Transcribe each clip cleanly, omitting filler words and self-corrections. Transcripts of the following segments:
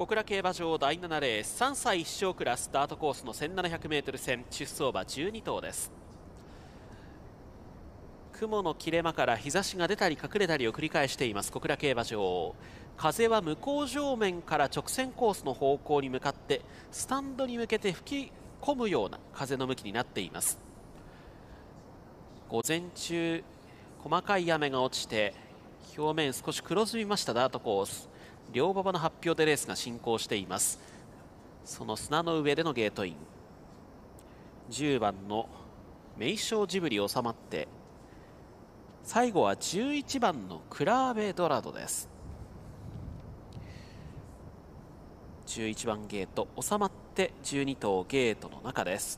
小倉競馬場第7レース3歳1勝クラススタートコースの 1700m 戦出走馬12頭です。雲の切れ間から日差しが出たり隠れたりを繰り返しています小倉競馬場。風は向こう上面から直線コースの方向に向かってスタンドに向けて吹き込むような風の向きになっています。午前中細かい雨が落ちて表面少し黒ずみましたダートコース。両馬場の発表でレースが進行しています。その砂の上でのゲートイン、10番の名勝ジブリ収まって、最後は11番のクラーベドラドです。11番ゲート収まって12頭ゲートの中です。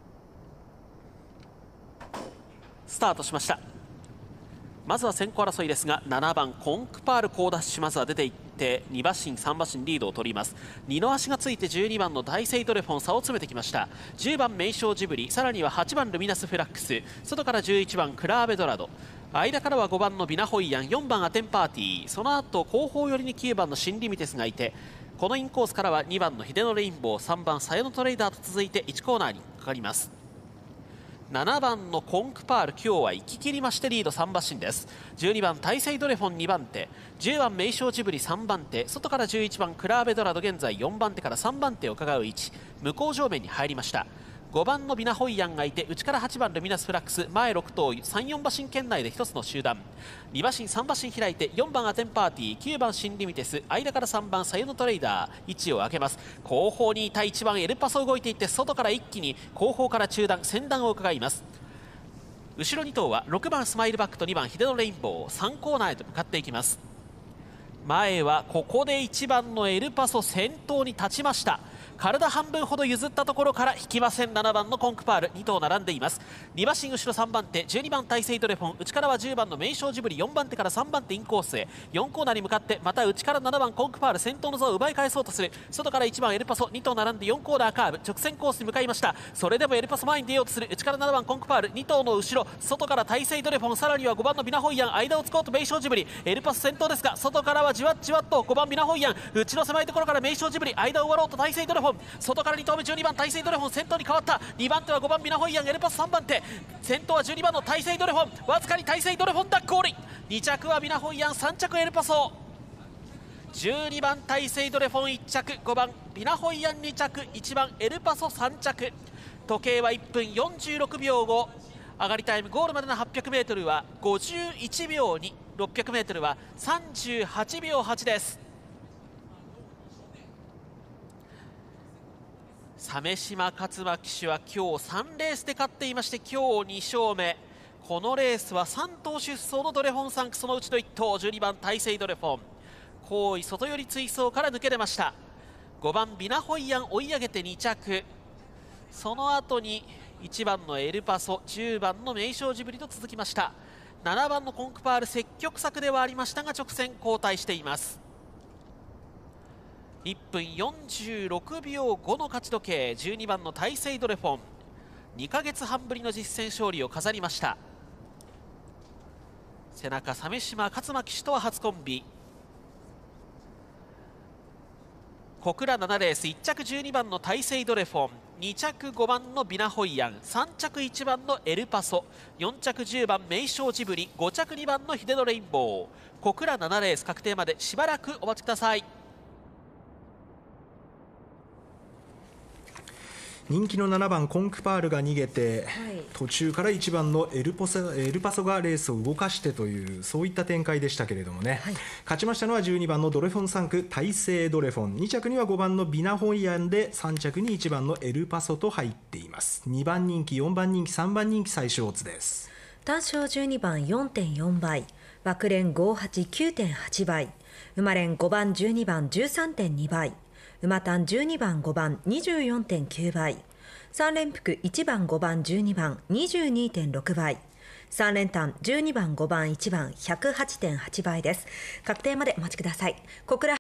スタートしました。まずは先行争いですが、7番コンクパール好ダッシュ、まずは出ていって2馬身3馬身リードを取ります。2の足がついて12番の大聖ドレフォン、差を詰めてきました。10番名勝ジブリ、さらには8番ルミナスフラックス、外から11番クラーベドラド、間からは5番のビナホイアン、4番アテンパーティー、その後後方寄りに9番のシンリミテスがいて、このインコースからは2番のヒデノレインボー、3番サヨノトレーダーと続いて1コーナーにかかります。7番のコンクパール、今日は行き切りましてリード3馬身です。12番大聖ドレフォン2番手、10番名勝ジブリ3番手、外から11番クラーベドラド、現在4番手から3番手を伺う位置、向こう上面に入りました。5番のビナホイアンがいて、内から8番ルミナスフラックス、前6頭3、4馬身圏内で1つの集団、2馬身3馬身開いて4番アテンパーティー、9番シンリミテス、間から3番サヨノトレーダー、位置を空けます。後方にいた1番エルパソ動いていって、外から一気に後方から中段先団を伺います。後ろ2頭は6番スマイルバックと2番ヒデノレインボー、3コーナーへと向かっていきます。前はここで1番のエルパソ先頭に立ちました。体半分ほど譲ったところから引きません。7番のコンクパール、2頭並んでいます。2馬身後ろ3番手、12番大聖ドレフォン、内からは10番の名勝ジブリ、4番手から3番手インコースへ、4コーナーに向かってまた内から7番コンクパール、先頭の座を奪い返そうとする。外から1番エルパソ、2頭並んで4コーナーカーブ、直線コースに向かいました。それでもエルパソ前に出ようとする。内から7番コンクパール、2頭の後ろ、外から大聖ドレフォン、さらには5番のビナホイアン、間を突こうと名勝ジブリ、エルパソ先頭ですが、外からはじわっじわっと5番ビナホイアン、内の狭いところから名勝ジブリ、間を割ろうと大聖ドレフォン、外から2頭目12番大聖ドレフォン、先頭に変わった。2番手は5番ビナホイアン、エルパス3番手、先頭は12番の大聖ドレフォン、わずかに大聖ドレフォンダック降臨。2着はビナホイアン、3着エルパソ、12番大聖ドレフォン1着、5番ビナホイアン2着、1番エルパソ3着。時計は1分46秒5、上がりタイムゴールまでの 800m は51秒2、600m は38秒8です。鮫島勝馬騎手は今日3レースで勝っていまして、今日2勝目。このレースは3頭出走のドレフォン3区、そのうちの1頭12番大聖ドレフォン、後位外寄り追走から抜け出ました。5番ビナホイアン追い上げて2着、その後に1番のエルパソ、10番の名勝ジブリと続きました。7番のコンクパール積極策ではありましたが直線後退しています。1分46秒5の勝ち時計、12番の大聖ドレフォン、2ヶ月半ぶりの実戦勝利を飾りました。背中鮫島勝馬騎手とは初コンビ。小倉7レース、1着12番の大聖ドレフォン、2着5番のビナホイアン、3着1番のエルパソ、4着10番名勝ジブリ、5着2番のヒデノレインボー。小倉7レース確定までしばらくお待ちください。 人気の7番コンクパールが逃げて、途中から1番のエルパソがレースを動かしてという、そういった展開でしたけれどもね、勝ちましたのは12番のドレフォン3区大聖ドレフォン、2着には5番のビナホイアンで、3着に1番のエルパソと入っています。2番人気、4番人気、3番人気最小オッズです。 単勝12番 4.4 倍、枠連58 9.8 倍、馬連5番12番 13.2 倍、馬単12番5番 24.9 倍、3連複1番5番12番 22.6 倍、3連単12番5番1番 108.8 倍です。確定までお待ちください。小倉